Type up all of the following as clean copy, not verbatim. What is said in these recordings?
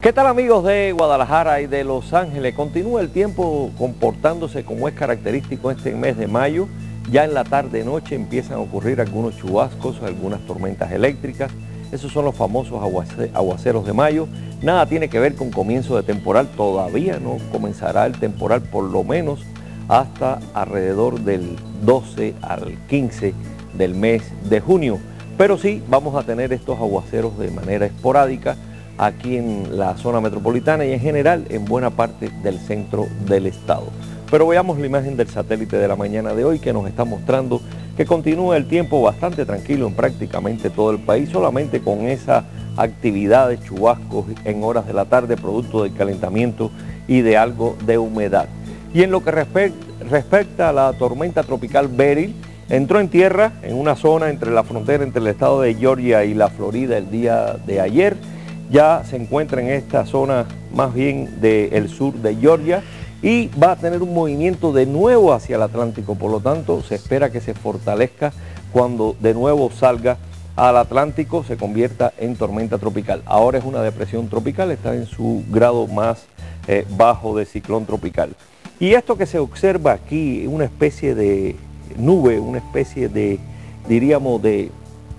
¿Qué tal, amigos de Guadalajara y de Los Ángeles? Continúa el tiempo comportándose como es característico este mes de mayo. Ya en la tarde-noche empiezan a ocurrir algunos chubascos, algunas tormentas eléctricas. Esos son los famosos aguaceros de mayo. Nada tiene que ver con comienzo de temporal. Todavía no comenzará el temporal, por lo menos hasta alrededor del 12 al 15 del mes de junio. Pero sí vamos a tener estos aguaceros de manera esporádica aquí en la zona metropolitana y en general en buena parte del centro del estado. Pero veamos la imagen del satélite de la mañana de hoy, que nos está mostrando que continúa el tiempo bastante tranquilo en prácticamente todo el país, solamente con esa actividad de chubascos en horas de la tarde, producto del calentamiento y de algo de humedad. Y en lo que respecta a la tormenta tropical Beryl, entró en tierra en una zona entre la frontera entre el estado de Georgia y la Florida el día de ayer. Ya se encuentra en esta zona más bien del sur de Georgia y va a tener un movimiento de nuevo hacia el Atlántico. Por lo tanto, se espera que se fortalezca cuando de nuevo salga al Atlántico, se convierta en tormenta tropical. Ahora es una depresión tropical, está en su grado más bajo de ciclón tropical. Y esto que se observa aquí, una especie de nube, una especie de, diríamos, de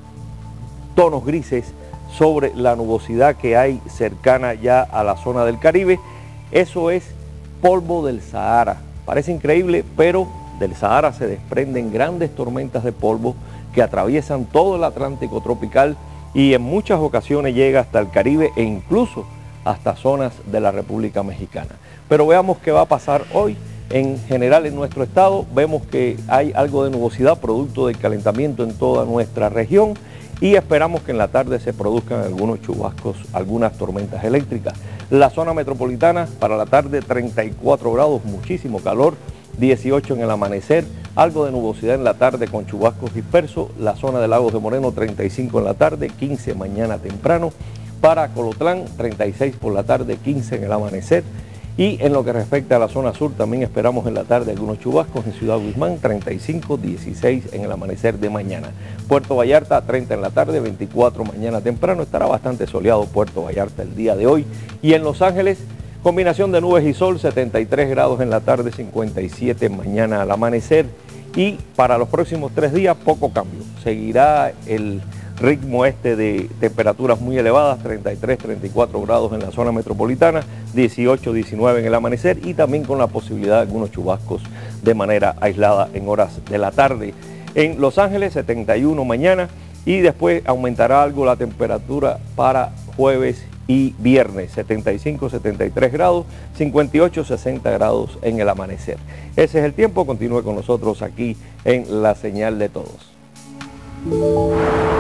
tonos grises sobre la nubosidad que hay cercana ya a la zona del Caribe, eso es polvo del Sahara. Parece increíble, pero del Sahara se desprenden grandes tormentas de polvo que atraviesan todo el Atlántico tropical y en muchas ocasiones llega hasta el Caribe e incluso hasta zonas de la República Mexicana. Pero veamos qué va a pasar hoy. En general en nuestro estado vemos que hay algo de nubosidad producto del calentamiento en toda nuestra región y esperamos que en la tarde se produzcan algunos chubascos, algunas tormentas eléctricas. La zona metropolitana para la tarde 34 grados, muchísimo calor, 18 en el amanecer, algo de nubosidad en la tarde con chubascos dispersos. La zona de Lagos de Moreno 35 en la tarde, 15 mañana temprano. Para Colotlán 36 por la tarde, 15 en el amanecer. Y en lo que respecta a la zona sur, también esperamos en la tarde algunos chubascos en Ciudad Guzmán, 35, 16 en el amanecer de mañana. Puerto Vallarta, 30 en la tarde, 24 mañana temprano. Estará bastante soleado Puerto Vallarta el día de hoy. Y en Los Ángeles, combinación de nubes y sol, 73 grados en la tarde, 57 mañana al amanecer. Y para los próximos 3 días, poco cambio. Seguirá el ritmo de temperaturas muy elevadas, 33, 34 grados en la zona metropolitana, 18, 19 en el amanecer y también con la posibilidad de algunos chubascos de manera aislada en horas de la tarde. En Los Ángeles 71 mañana y después aumentará algo la temperatura para jueves y viernes, 75, 73 grados, 58, 60 grados en el amanecer. Ese es el tiempo, continúe con nosotros aquí en La Señal de Todos.